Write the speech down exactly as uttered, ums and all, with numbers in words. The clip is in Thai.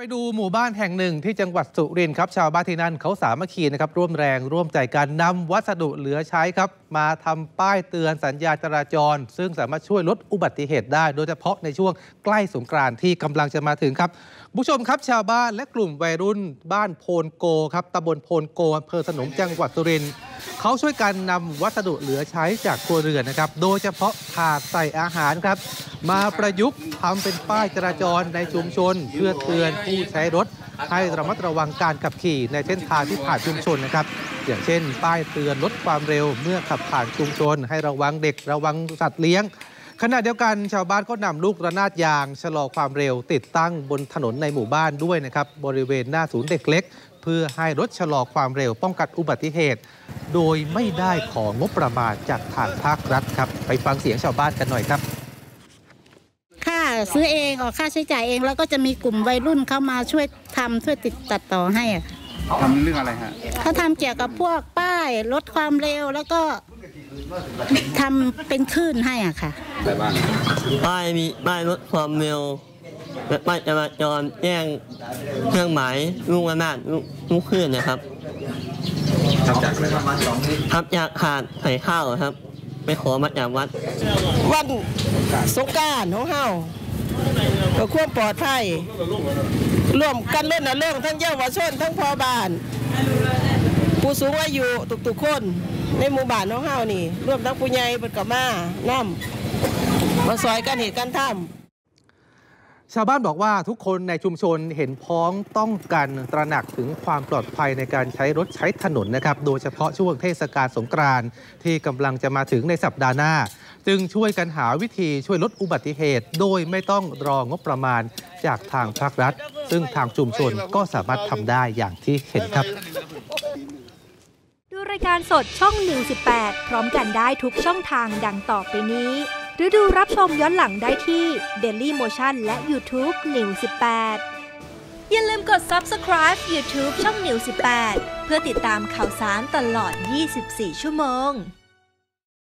ไปดูหมู่บ้านแห่งหนึ่งที่จังหวัดสุรินทร์ครับชาวบ้านที่นั่นเขาสามัคคีนะครับร่วมแรงร่วมใจกันนำวัสดุเหลือใช้ครับมาทำป้ายเตือนสัญญาณจราจรซึ่งสามารถช่วยลดอุบัติเหตุได้โดยเฉพาะในช่วงใกล้สงกรานต์ที่กำลังจะมาถึงครับผู้ชมครับชาวบ้านและกลุ่มวัยรุ่นบ้านโพนโกครับตำบลโพนโกอำเภอสนมจังหวัดสุรินทร์เขาช่วยกันนำวัสดุเหลือใช้จากครัวเรือนนะครับโดยเฉพาะถาดใส่อาหารครับมาประยุกต์ทำเป็นป้ายจราจรในชุมชนเพื่อเตือนผู้ใช้รถให้ระมัดระวังการขับขี่ในเส้นทางที่ผ่านชุมชนนะครับอย่างเช่นป้ายเตือนลดความเร็วเมื่อขับผ่านชุมชนให้ระวังเด็กระวังสัตว์เลี้ยงขณะเดียวกันชาวบ้านก็นำลูกระนาดยางชะลอความเร็วติดตั้งบนถนนในหมู่บ้านด้วยนะครับบริเวณหน้าศูนย์เด็กเล็กเพื่อให้รถชะลอความเร็วป้องกันอุบัติเหตุโดยไม่ได้ของงบประมาณจากทางภาครัฐครับไปฟังเสียงชาวบ้านกันหน่อยครับค่าซื้อเองออกค่าใช้จ่ายเองแล้วก็จะมีกลุ่มวัยรุ่นเข้ามาช่วยทำช่วยติดตัดต่อให้ทำเรื่องอะไรฮะเขาทำเกี่ยวกับพวกป้ายลดความเร็วแล้วก็ทำเป็นคลื่นให้อ่ะค่ะอะไรบ้างป้ายมีป้ายลดความเร็วและป้ายจราจรแจ้งเครื่องหมายลูกระนาดลูกคลื่นนะครับทำจากอะไรบ้างทำจากถาดใส่ข้าวครับไปขอมาจากวัดวันสงกรานต์ของเฮาเพื่อความปลอดภัยร่วมกันเล่นนะเรื่องทั้งเยาวชนทั้งพ่อบ้านผู้สูงอายุทุกๆคนในหมู่บ้านของเฮานี่ร่วมทั้งผู้ใหญ่เปิดกับมาน้ำมาซอยกันเหตุการณ์ทำชาวบ้านบอกว่าทุกคนในชุมชนเห็นพ้องต้องกันตระหนักถึงความปลอดภัยในการใช้รถใช้ถนนนะครับโดยเฉพาะช่วงเทศกาลสงกรานต์ที่กำลังจะมาถึงในสัปดาห์หน้าจึงช่วยกันหาวิธีช่วยลดอุบัติเหตุโดยไม่ต้องรองบประมาณจากทางภาครัฐซึ่งทางชุมชนก็สามารถทำได้อย่างที่เห็นครับดูรายการสดช่องนิวสิบแปดพร้อมกันได้ทุกช่องทางดังต่อไปนี้หรือดูรับชมย้อนหลังได้ที่ Daily Motion และ YouTube นิวสิบแปดอย่าลืมกด Subscribe YouTube ช่องนิวสิบแปดเพื่อติดตามข่าวสารตลอดยี่สิบสี่ชั่วโมง